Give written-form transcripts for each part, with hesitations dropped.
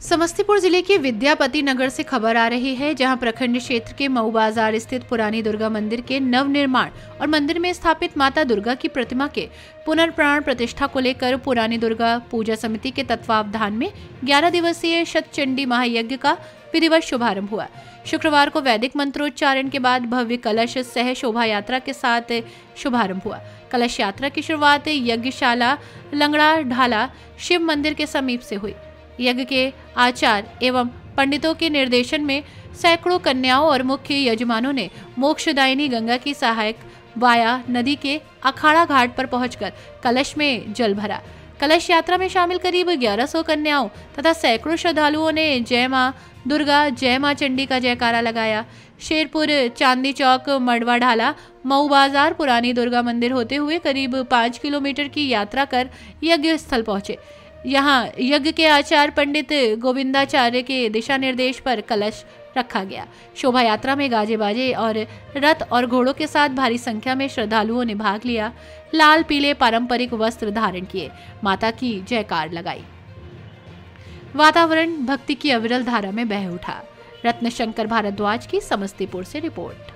समस्तीपुर जिले के विद्यापति नगर से खबर आ रही है, जहां प्रखंड क्षेत्र के मऊ बाजार स्थित पुरानी दुर्गा मंदिर के नवनिर्माण और मंदिर में स्थापित माता दुर्गा की प्रतिमा के पुनर्प्राण प्रतिष्ठा को लेकर पुरानी दुर्गा पूजा समिति के तत्वावधान में 11 दिवसीय शतचंडी महायज्ञ का विधिवत शुभारंभ हुआ। शुक्रवार को वैदिक मंत्रोच्चारण के बाद भव्य कलश सह शोभा यात्रा के साथ शुभारंभ हुआ। कलश यात्रा की शुरुआत यज्ञशाला लंगड़ा ढाला शिव मंदिर के समीप से हुई। यज्ञ के आचार्य एवं पंडितों के निर्देशन में सैकड़ों कन्याओं और मुख्य यजमानों ने मोक्षदायिनी गंगा की सहायक वाया नदी के अखाड़ा घाट पर पहुंचकर कलश में जल भरा। कलश यात्रा में शामिल करीब 1100 कन्याओं तथा सैकड़ों श्रद्धालुओं ने जय मां दुर्गा जय मां चंडी का जयकारा लगाया। शेरपुर, चांदी चौक, मड़वा ढाला, मऊ बाजार, पुरानी दुर्गा मंदिर होते हुए करीब 5 किलोमीटर की यात्रा कर यज्ञ स्थल पहुंचे। यहाँ यज्ञ के आचार्य पंडित गोविंदाचार्य के दिशा निर्देश पर कलश रखा गया। शोभा यात्रा में गाजे बाजे और रथ और घोड़ों के साथ भारी संख्या में श्रद्धालुओं ने भाग लिया। लाल पीले पारंपरिक वस्त्र धारण किए, माता की जयकार लगाई। वातावरण भक्ति की अविरल धारा में बह उठा। रत्नशंकर भारद्वाज की समस्तीपुर से रिपोर्ट।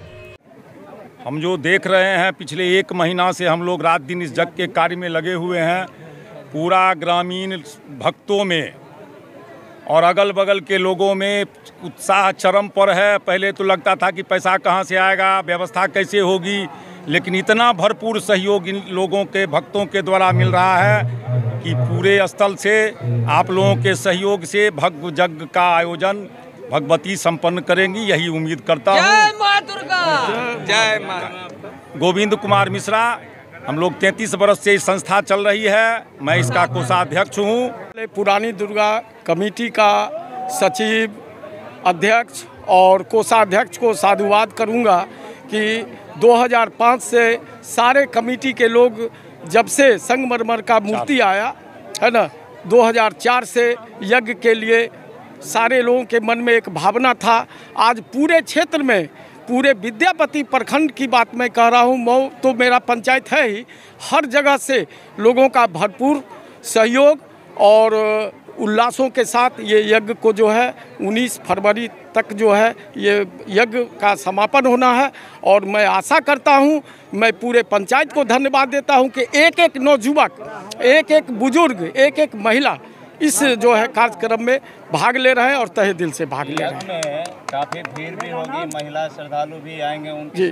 हम जो देख रहे हैं, पिछले 1 महीना से हम लोग रात दिन इस यज्ञ के कार्य में लगे हुए हैं। पूरा ग्रामीण भक्तों में और अगल बगल के लोगों में उत्साह चरम पर है। पहले तो लगता था कि पैसा कहाँ से आएगा, व्यवस्था कैसे होगी, लेकिन इतना भरपूर सहयोग इन लोगों के भक्तों के द्वारा मिल रहा है कि पूरे स्थल से आप लोगों के सहयोग से भव्य यज्ञ का आयोजन भगवती संपन्न करेंगी, यही उम्मीद करता हूँ। जय मां दुर्गा, जय मां। गोविंद कुमार मिश्रा, हम लोग 33 वर्ष से इस संस्था चल रही है, मैं इसका कोषाध्यक्ष हूँ। पुरानी दुर्गा कमेटी का सचिव, अध्यक्ष और कोषाध्यक्ष को साधुवाद करूँगा कि 2005 से सारे कमेटी के लोग, जब से संगमरमर का मूर्ति आया है ना, 2004 से यज्ञ के लिए सारे लोगों के मन में एक भावना था। आज पूरे क्षेत्र में, पूरे विद्यापति प्रखंड की बात मैं कह रहा हूँ, मऊ तो मेरा पंचायत है ही, हर जगह से लोगों का भरपूर सहयोग और उल्लासों के साथ ये यज्ञ को जो है 19 फरवरी तक जो है ये यज्ञ का समापन होना है। और मैं आशा करता हूँ, मैं पूरे पंचायत को धन्यवाद देता हूँ कि एक एक नौजुवक, एक एक बुजुर्ग, एक एक महिला इस जो है कार्यक्रम में भाग ले रहे हैं और तहे दिल से भाग ले रहे हैं। काफी भीड़ भी होगी, महिला श्रद्धालु भी आएंगे,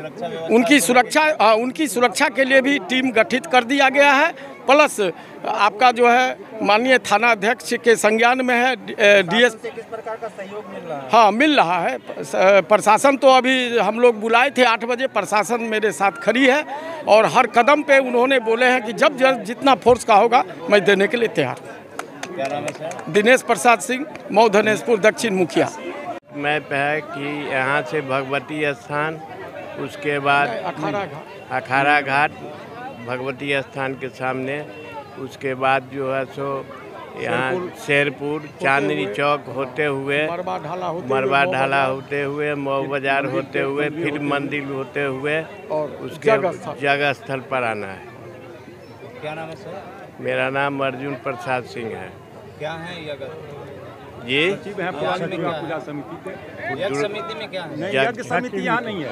उनकी सुरक्षा के लिए भी टीम गठित कर दिया गया है। प्लस आपका जो है माननीय थाना अध्यक्ष के संज्ञान में है, डीएस किस प्रकार का सहयोग मिल रहा है? हाँ, मिल रहा है। प्रशासन तो अभी हम लोग बुलाए थे 8 बजे, प्रशासन मेरे साथ खड़ी है और हर कदम पे उन्होंने बोले हैं कि जब जितना फोर्स का होगा मैं देने के लिए तैयार हूँ। क्या नाम है सर? दिनेश प्रसाद सिंह, मऊ धनेशपुर दक्षिण मुखिया। मैं है कि यहाँ से भगवती स्थान, उसके बाद अखाड़ा घाट भगवती स्थान के सामने, उसके बाद जो है सो यहाँ शेरपुर, चांदनी चौक होते हुए, मरवा ढाला होते हुए, मऊ बाजार होते हुए, फिर मंदिर होते हुए और उसके जगह स्थल पर आना है। क्या नाम है सर? मेरा नाम अर्जुन प्रसाद सिंह है। क्या है यज्ञ? ये सचिव हैं पुरानी दुर्गा पूजा समिति के। यज्ञ समिति में क्या है? यज्ञ समिति यहाँ नहीं है।